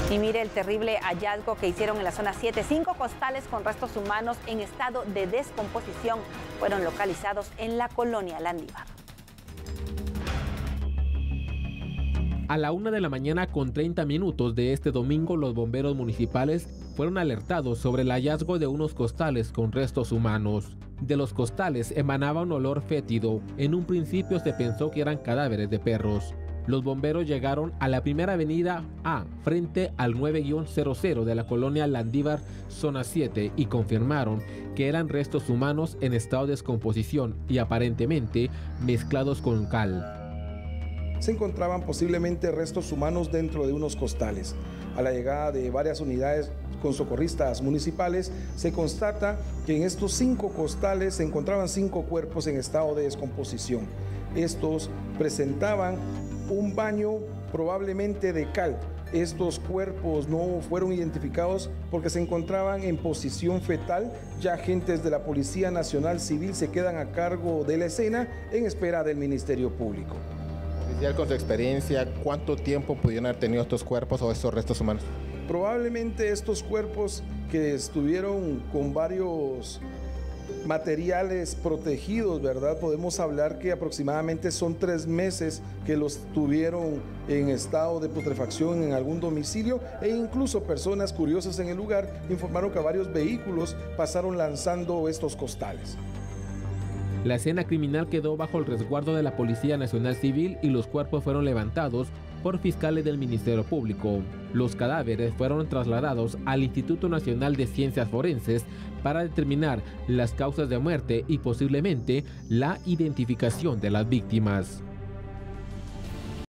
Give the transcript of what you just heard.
Y mire el terrible hallazgo que hicieron en la zona 7. 5 costales con restos humanos en estado de descomposición fueron localizados en la colonia Landívar. A la 1 de la mañana con 30 minutos de este domingo, los bomberos municipales fueron alertados sobre el hallazgo de unos costales con restos humanos. De los costales emanaba un olor fétido. En un principio se pensó que eran cadáveres de perros. Los bomberos llegaron a la primera avenida A, frente al 9-00 de la colonia Landívar, zona 7, y confirmaron que eran restos humanos en estado de descomposición y aparentemente mezclados con cal. Se encontraban posiblemente restos humanos dentro de unos costales. A la llegada de varias unidades con socorristas municipales, se constata que en estos 5 costales se encontraban 5 cuerpos en estado de descomposición. Estos presentaban un baño probablemente de cal. Estos cuerpos no fueron identificados porque se encontraban en posición fetal. Ya agentes de la Policía Nacional Civil se quedan a cargo de la escena en espera del Ministerio Público. Oficial, con su experiencia, ¿cuánto tiempo pudieron haber tenido estos cuerpos o estos restos humanos? Probablemente estos cuerpos que estuvieron con varios materiales protegidos, ¿verdad? Podemos hablar que aproximadamente son 3 meses que los tuvieron en estado de putrefacción en algún domicilio, e incluso personas curiosas en el lugar informaron que varios vehículos pasaron lanzando estos costales. La escena criminal quedó bajo el resguardo de la Policía Nacional Civil y los cuerpos fueron levantados por fiscales del Ministerio Público. Los cadáveres fueron trasladados al Instituto Nacional de Ciencias Forenses para determinar las causas de muerte y posiblemente la identificación de las víctimas.